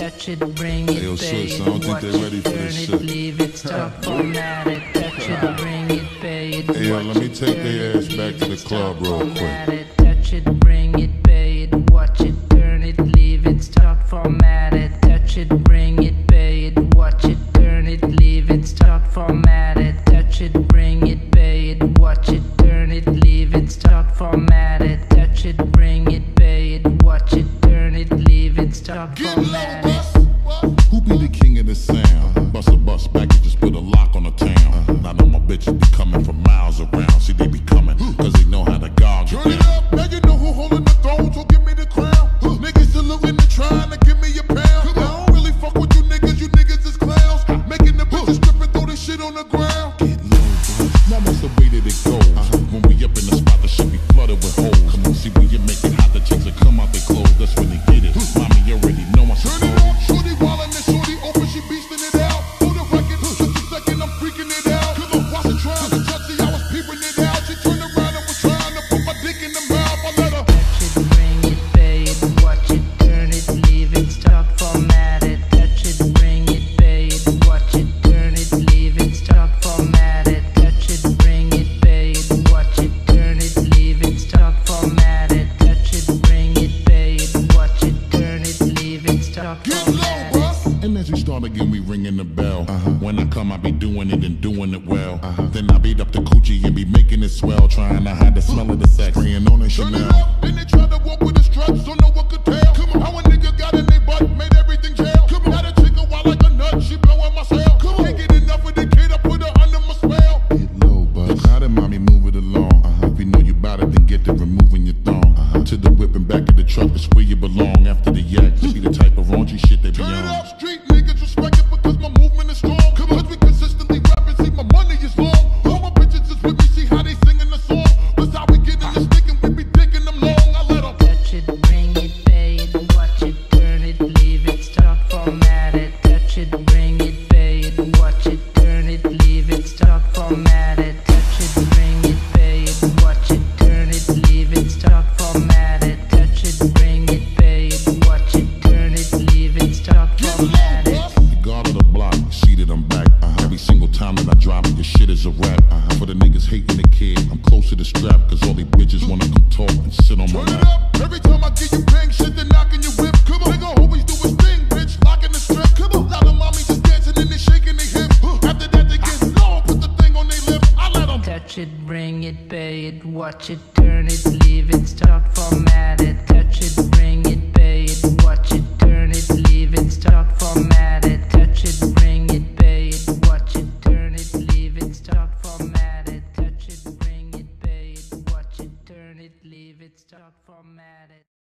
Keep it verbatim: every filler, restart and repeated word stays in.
touch it, bring it, Hey, yo, pay sis, it, I don't think watch they it, ready for turn this it, shit. leave it, stop, format it, touch it, bring it, pay it, Hey, yo, watch let me it, take turn their it, ass back leave to it, the stop, club real format quick. it, touch it, bring it, pay it, watch it, turn it, leave it, stop, format it, touch it, bring it, pay it, watch it, turn it, leave it, stop, format it, touch it, bring it, pay it, watch it, turn it, leave it, stop, format it, touch it, bring it, pay it, watch it, turn it, leave it, stop, format it. Who be the king of the sound? Bust a bus back and just put a lock on the town. I know my bitches be coming from miles around. See, they be coming, cause they know how to gog it Turn it up, now you know who holding the throne, so give me the crown. Niggas saluting and trying to give me a pound. I don't really fuck with you niggas, you niggas is clowns. Making the bitches strip and throw this shit on the ground. Get low, bro. Now that's the way that it goes. When we up in the spot, the shit be flooded with holes. Come on, see when you make it hot, the chicks will come out their clothes. That's when they get it. Mommy, you already know I Turn it up, shorty wildin' and shorty open, she beastin' it out. For the record, just a second, I'm freaking it out. Cause I'm watching trying to touch it, I was peeping it out. She turned around and was trying to put my dick in the mouth. I let her Touch it, bring it, pay it, watch it, turn it, leave it, stop, format it. Touch it, bring it, pay it, watch it, turn it, leave it, stop, format it. Touch it, bring it, pay it, watch it, turn it, leave it, stop, format it. Touch it, bring it, pay it, watch it, turn it, leave it, stop, get format low, it. bruh. And as we start again, we ringing the bell. Uh-huh. When I come, I be doing it and doing it well. Uh-huh. Then I beat up the coochie and be making it swell, trying to hide the smell of the sex, spraying on a Turn it Chanel. up, then they try to walk with the struts, so no one could tell. Come on, how a nigga got in their butt, made everything jail. Come on, got a chick a wild like a nut, she blowing my cell. Come on, can't get enough of the kid, I put her under my spell. Get low, buzz. Now that mommy move it along. Uh-huh. If you know you bout it, then get to removing your thong. Uh-huh. To the whip and back of the truck, it's where you belong. After the yak, to be the type of raunchy shit they be Turn it on. up, street niggas respect it because my movement is strong. Come on, cause we consistently rapping, see my money is long. All my bitches is with me, see how they singing the song. That's how we get in this stick and we be dicking them long. I let them Touch it, bring it, pay it, watch it, turn it, leave it, stop, format it. Touch it, bring it, pay it, watch it, turn it, leave it, stop, format it. Touch it, bring it, pay it, watch it, turn it, leave it, stop, format it. Touch it, bring it, pay it, watch it, turn it, leave it, stop, format it. The guard of the block, see that I'm back. Uh-huh. Every single time that I drop it, your shit is a rap. Uh-huh. For the niggas hating the kid, I'm close to the strap, cause all these bitches wanna come talk and sit on my turn it lap. up. Every time I get you bang shit, they knocking your whip. Come on, nigga always do his thing, bitch, locking the strip. Come on, lot of mommy just dancing and they shaking their hip. After that they get low, put the thing on their lip. I let them Touch it, bring it, pay it, watch it, turn it, leave it, stop, format it. Touch it, bring it, pay it, watch it, turn it, leave it, stop, format it. Touch it, bring it, pay it, watch it, turn it, leave it, stop, format it. Touch it, bring it, pay it, watch it, turn it, leave it, stop, format it.